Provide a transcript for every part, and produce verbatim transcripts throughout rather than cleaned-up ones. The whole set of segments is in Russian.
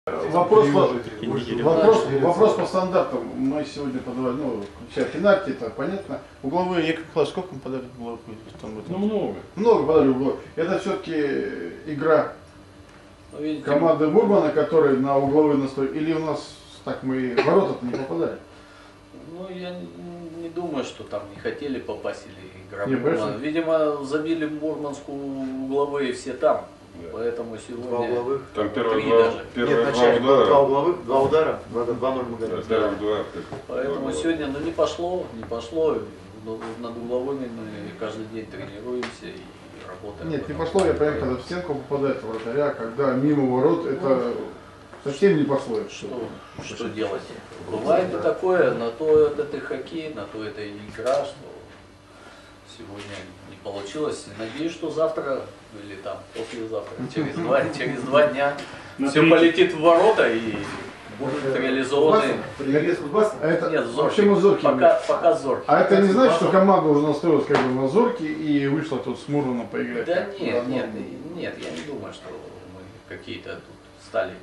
Вопрос по, вопрос, вопрос по стандартам. Мы сегодня подавали, ну, сейчас пенальти, это понятно. Угловые, Яков Николаевич, сколько мы подали угловых? Ну, много. Много подали угловых. Это все-таки игра ну, видите, команды Бурмана, которая на угловые настрой, или у нас так мы в ворота-то не попадали? Ну, я не, не думаю, что там не хотели попасть или игра Не, Бурмана. Видимо, забили Бурманскую угловые все там. Да. Поэтому сегодня... Два угловых. Там первые Три два, даже. первые Нет, два вначале было удара. два угловых, два удара, два ноль мы Да, говорили. первых два. Поэтому два сегодня, ну, не пошло, не пошло. Но над угловыми мы каждый день тренируемся и работаем. Нет, не пошло, я понимаю, когда в стенку попадает вратаря, когда мимо ворот, это совсем не пошло. Что, что делать? Бывает и такое, на то это и хоккей, на то это и игра, что сегодня не получилось. Надеюсь, что завтра или там послезавтра, через два, через два дня все полетит в ворота и будут реализованы. А это Нет, вообще мы зорки. Пока, пока зорки. А это не значит, что команда уже настроилась как бы на зорки и вышла тут с Мурманом поиграть? Да как нет, одно. нет, нет, я не думаю, что мы какие-то тут стали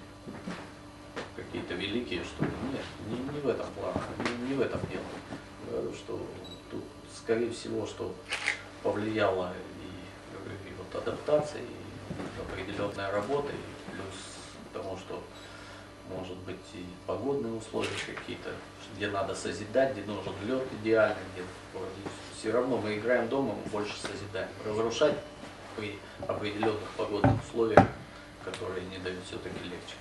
какие-то великие, что ли. Нет, не, не в этом плане, не, не в этом дело. Говорю, что тут, скорее всего, что повлияло и, и вот адаптация, и определенная работа, и плюс тому, что может быть и погодные условия какие-то, где надо созидать, где нужен лед идеальный, где все равно мы играем дома, мы больше созидаем. Разрушать при определенных погодных условиях, которые не дают, все-таки легче.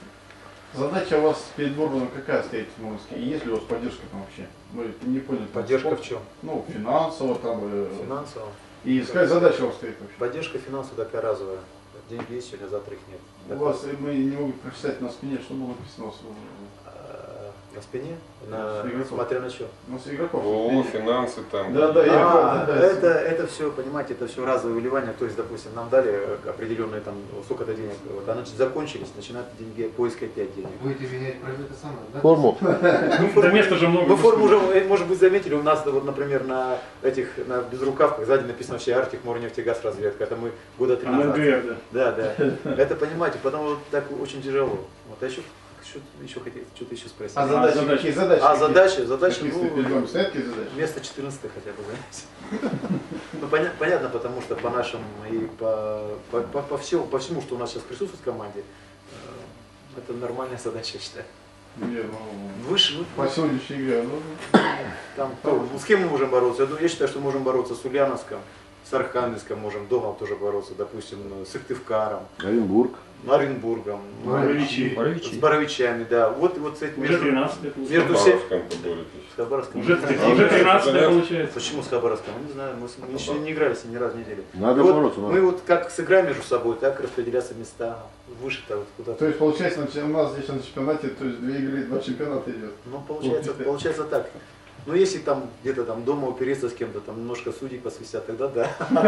Задача у вас перед Бурманом какая стоит в Мурманске? И есть ли у вас поддержка там вообще? Мы не поняли. Поддержка в чем? Ну, финансово там. э, Финансово. И какая задача у вас стоит вообще? Поддержка финансовая такая разовая. Деньги есть, сегодня, завтра их нет. У вас, э, мы не могли прочитать на спине, что было написано у вас? А, на спине? На, С игроков. смотря на что? У нас игроков. О, финансы там. Да, да, я А, да, да, это, это все, понимаете, это все разовое выливание. То есть, допустим, нам дали определенные там сколько-то денег, вот, а значит закончились, начинают деньги, поиск опять денег. Будете менять это самое, да? Форму. Да места же много. Вы форму уже, э, может быть, заметили, у нас, вот, например, на этих, на безрукавках сзади написано вообще Арктик, Морнефтегаз, разведка. Это мы года три назад. Да, да. Это, понимаете, потому вот так очень тяжело. Вот, а еще, что-то еще хотите, что-то еще спросить. А задачи, задачи. какие задачи? А какие? задачи, задачи, Какие стоят перед ну, вами? Стоят какие задачи? место четырнадцатое хотя бы занять. Ну, поня- понятно, потому что по нашим и по, по, по, по всему, по всему, что у нас сейчас присутствует в команде, э, это нормальная задача, я считаю. Не, ну, Выше, ну, по сегодняшней игре, ну, там, кто, ну, с кем мы можем бороться? Я, думаю, я считаю, что можем бороться с Ульяновском, с Архангельском, можем дома тоже бороться, допустим, с Сыктывкаром, Оренбург. Оренбургом, Боровичи. с Боровичами, да. Вот, вот с этим Уже тринадцатое между всеми. боретесь. С Хабаровском. Уже, уже тринадцатое получается. Почему с Хабаровском? Не знаю, мы, с- мы еще не играли с ним ни разу в неделю. Надо И вот бороться, надо. мы вот как сыграем между собой, так распределяться места выше-то вот то куда-то. есть получается на чем- у нас здесь на чемпионате, то есть две игры, два чемпионата идет. Ну, получается, получается так. Ну, если там где-то там дома упереться с кем-то, там немножко судей посвистят, тогда да.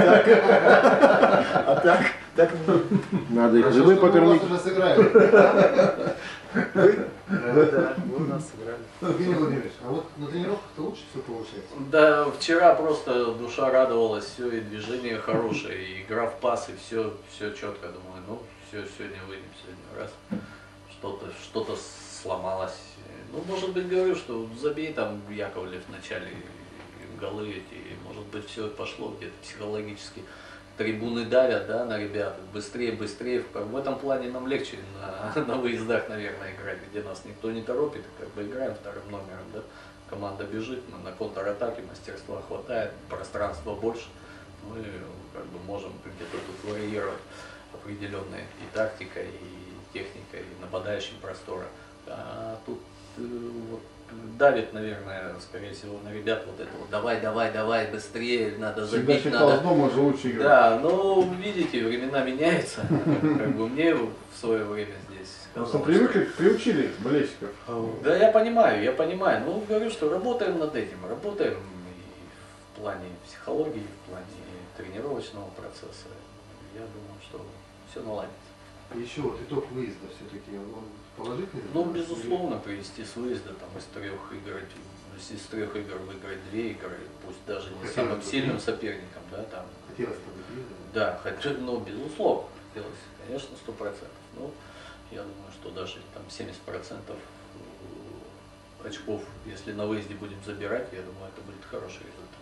А так, так, Надо их Хорошо, живым что мы покормить. вас уже сыграли. вы, да, да, вы у нас сыграли. Евгений Владимирович, а вот на тренировках-то лучше все получается? Да, вчера просто душа радовалась, все, и движение хорошее, и игра в пас, и все, все четко. Думаю, ну, все, сегодня выйдем, сегодня раз. Что-то, что-то сломалось. Ну, может быть, говорю, что забей там Яковлев в начале голы эти, может быть, все пошло где-то психологически. Трибуны давят, да, на ребят, быстрее, быстрее. В этом плане нам легче на, на выездах, наверное, играть, где нас никто не торопит, как бы играем вторым номером, да. Команда бежит, мы на контратаке, мастерства хватает, пространства больше. Мы как бы можем где-то тут варьировать определенной и тактикой, и техникой, и нападающим простора. А тут э, вот, давит, наверное, скорее всего, на ребят вот это вот давай, давай, давай, быстрее, надо Всегда забить, считал, надо. дома же лучше играть. Да, ну видите, времена меняются. Как бы мне в свое время здесь. Просто казалось, привыкли, приучили болельщиков. да, я понимаю, я понимаю. Ну, говорю, что работаем над этим, работаем и в плане психологии, в плане тренировочного процесса. Я думаю, что все наладится. Еще вот итог выезда все-таки, он положительный? Ну, безусловно, привести с выезда там из трех игр, из трех игр выиграть две игры, пусть даже не Хотелось самым бы, сильным да. соперником, да, там. Хотелось бы выиграть. Да, хотя, ну, безусловно, хотелось, конечно, сто процентов. Ну, Я думаю, что даже там семьдесят процентов очков, если на выезде будем забирать, я думаю, это будет хороший результат.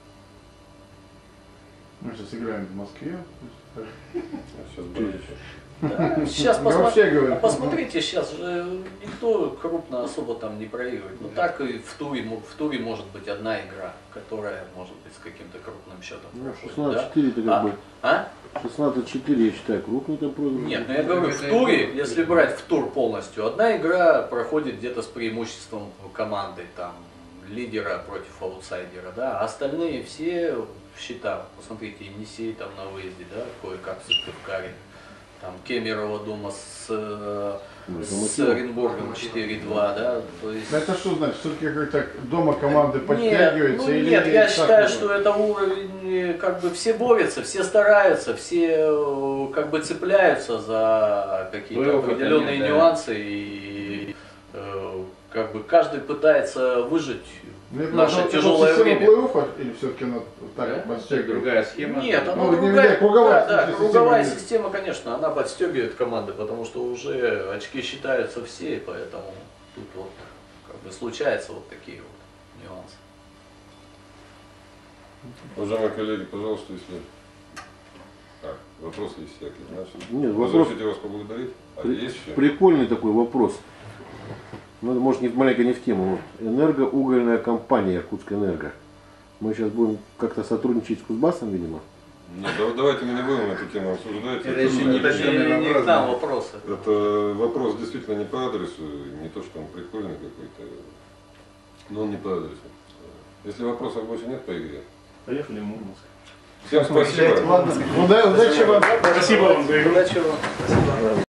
Мы сейчас играем в Москве. Сейчас будет. Да. Сейчас Я посма- вообще говорю. посмотрите, сейчас же никто крупно особо там не проигрывает. Ну так и в туре, мо- в туре может быть одна игра, которая может быть с каким-то крупным счетом. Ну, проходит, шестнадцать четыре это А? как бы. А? шестнадцать четыре, я считаю, крупный там проигрыш. Нет, ну я говорю, в туре, если брать в тур полностью, одна игра проходит где-то с преимуществом команды, там, лидера против аутсайдера, да, а остальные все в счета, посмотрите, Енисей там на выезде, да, кое-как в Сыктывкаре, там Кемерово дома с, э, с Оренбургом четыре-два, да, то есть... Ну, это что значит? Все-таки как-то дома команды Нет, подтягиваются? ну или нет, я так считаю, вот? что это уровень, как бы все борются, все стараются, все э, как бы цепляются за какие-то Плей-офф определенные нет, да. нюансы и э, как бы каждый пытается выжить Ну, в наше это тяжелое система время. плей-оффа или все-таки она так Да? подстегивает? Другая схема. Нет, она Ну, не другая, видать, круговая, да, да, в смысле, круговая система- система, конечно, она подстегивает команды, потому что уже очки считаются все, и поэтому тут вот как бы случаются вот такие вот нюансы. Уважаемые коллеги, пожалуйста, если... А, вопросы есть всякие, значит. Нет, Вы вопрос- разрешите вас поблагодарить? А Ну, есть еще? Прикольный такой вопрос. Ну, может, не, маленько не в тему. Вот. Энергоугольная компания Иркутская энерго. Мы сейчас будем как-то сотрудничать с Кузбассом, видимо. Нет, да- давайте мы не будем эту тему обсуждать. Это еще не Это не, не к нам вопросы. Это вопрос действительно не по адресу, не то, что он прикольный какой-то, но он не по адресу. Если вопросов больше нет по игре. Поехали в Мурманск. Всем спасибо. Ладно, удачи вам. Спасибо вам за игру. Удачи вам.